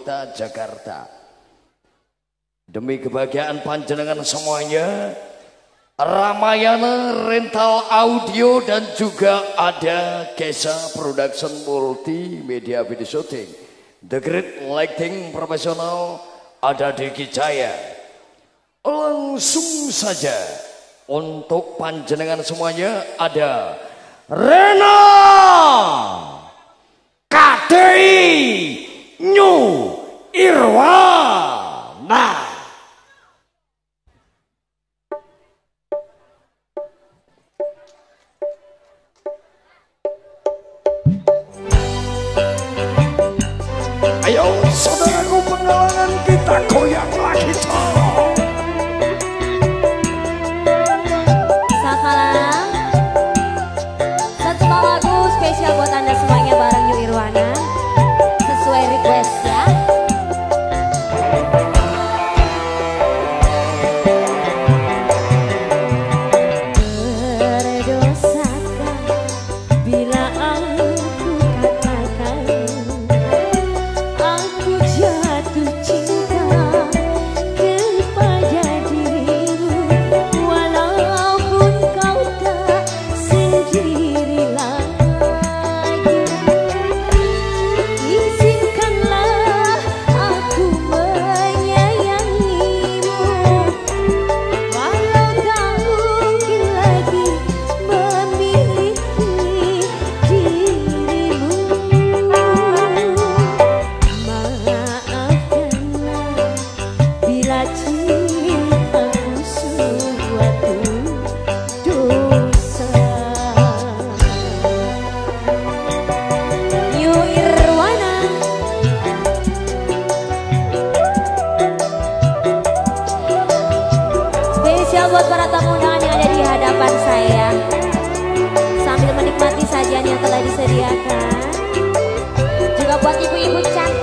Kota Jakarta. Demi kebahagiaan panjenengan semuanya, Ramayana Rental Audio dan juga ada Kesa Production Multimedia Video Shooting, The Great Lighting Profesional, ada Diki Jaya. Langsung saja untuk panjenengan semuanya ada Rena KDI New Irwana. Ayo saudaraku, pengalangan kita goyang lagi toh. Selamat malam. Satu lagu spesial buat Anda semuanya bareng New Irwana. Sesuai request ya. Berdosakah bila aku katakan aku jatuh cinta kepada dirimu, walaupun kau tak sendiri lagi. Izinkanlah aku menyayangimu, walau tak mungkin lagi memiliki dirimu. Maafkanlah bila cintaku suatu dosa. New Irwana. Spesial buat para tamu undangan yang ada di hadapan saya, sambil menikmati sajian yang telah disediakan. Juga buat ibu-ibu cantik